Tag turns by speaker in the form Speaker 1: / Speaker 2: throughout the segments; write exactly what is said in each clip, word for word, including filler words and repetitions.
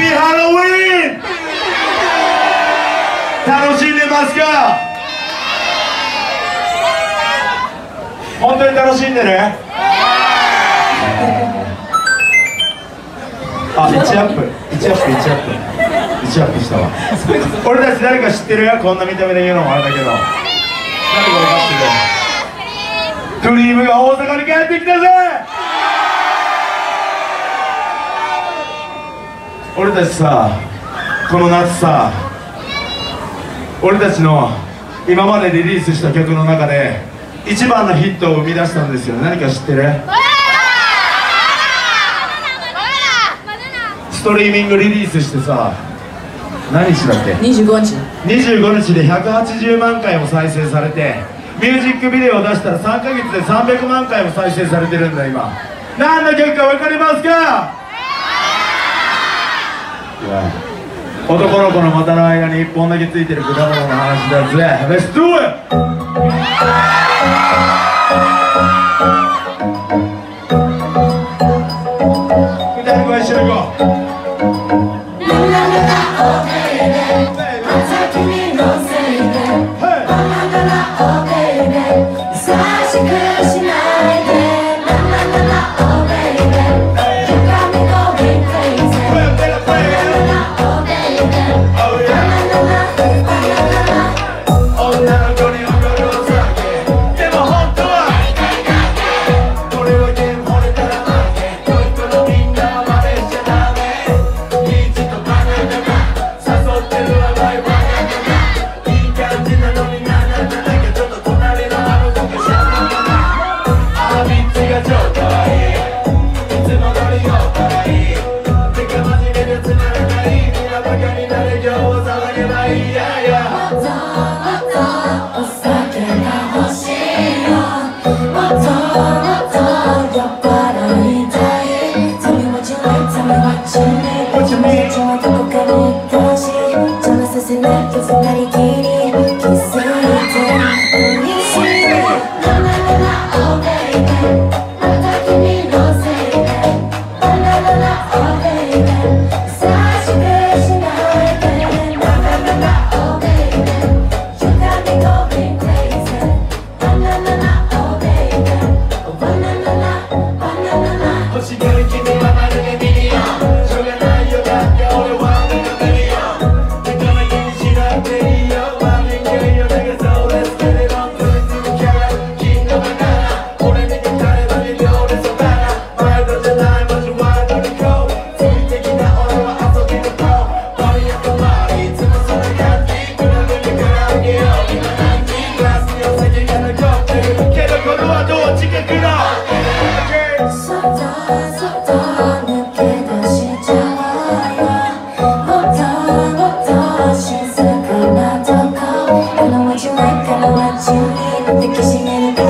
Speaker 1: ハロウィーン楽しんでますか？本当に楽しんでる？あ、いちアップいちアップいちアップいちアップしたわ。俺たち誰か知ってる？こんな見た目で言うのもあれだけど、誰か分かってる？クリームが大阪に帰ってきたぜ。俺たちさ、この夏さ、俺たちの今までリリースした曲の中で一番のヒットを生み出したんですよ。何か知ってる？ストリーミングリリースしてさ、何日だっけ？
Speaker 2: にじゅうごにち
Speaker 1: にじゅうごにちでひゃくはちじゅうまんかいも再生されて、ミュージックビデオを出したらさんかげつでさんびゃくまんかいも再生されてるんだ今。何の曲か分かりますか？いや、男の子の股の間にいっぽんだけついてる果物の話だぜ。 Let's do it! 歌い声一緒に行こう。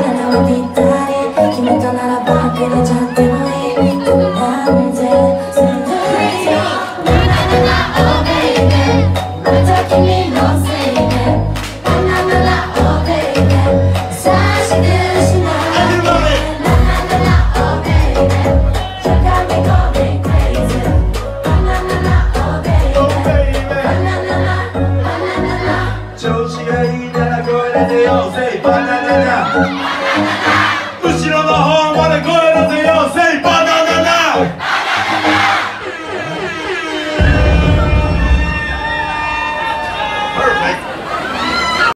Speaker 3: 君とならばくれちゃってもいいなんて